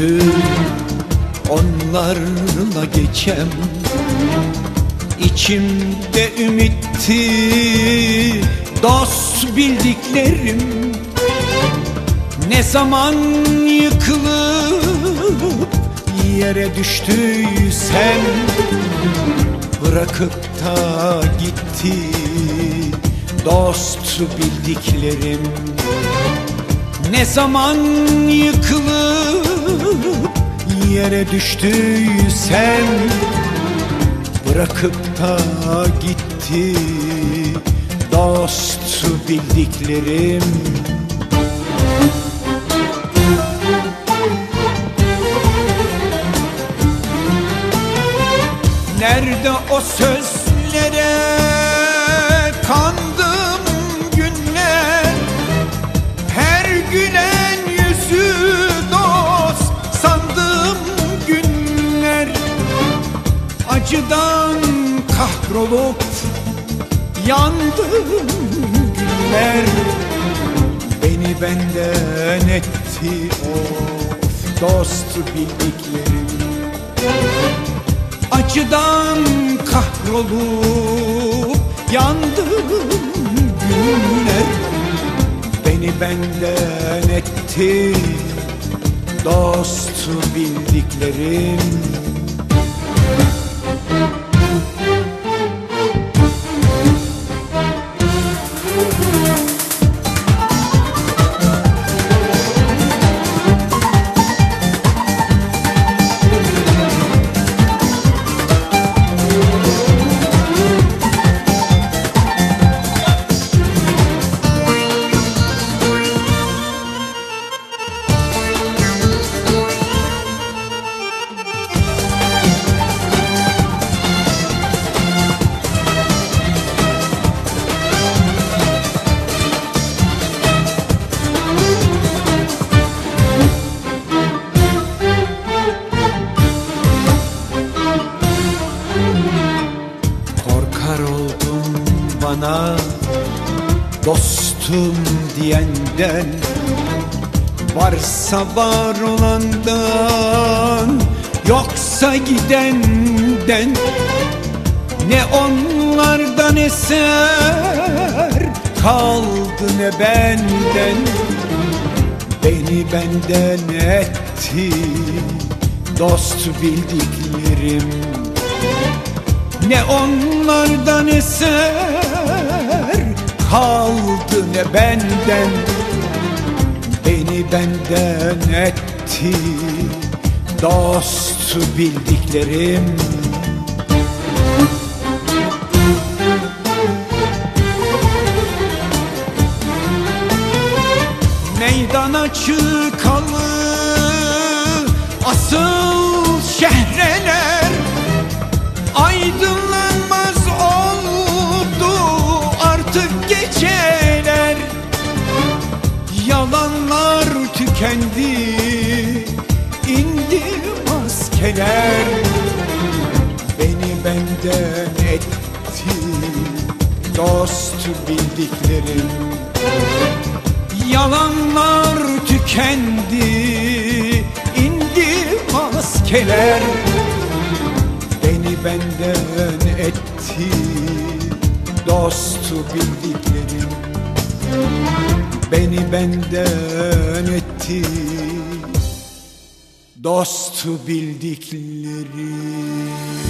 düştü onlarla geçem. İçimde ümitti dost bildiklerim, ne zaman yıkılıp yere düştüysem, bırakıp da gitti dost bildiklerim. Ne zaman yıkılıp yere düştüysem, bırakıp da gitti dost bildiklerim. Nerede o sözlere kandım günler, her gülen yüzü dost sandığım günler. Acıdan kahrolup yandım günler, beni benden etti of dost bildiklerim. Acıdan kahrolup yandım günler, beni benden etti dost bildiklerim. Bana dostum diyenden, varsa var olandan, yoksa gidenden. Ne onlardan eser kaldı ne benden, beni benden etti dost bildiklerim. Ne onlardan eser kaldı ne benden, beni benden etti dost bildiklerim. Meydana çıkalı asıl şehreler, aydınlanmaz oldu artık geceler. Yalanlar tükendi, indi maskeler, beni benden etti dost bildiklerim. Yalanlar tükendi, indi maskeler, beni benden etti dost bildiklerim. Beni benden etti dost bildiklerim.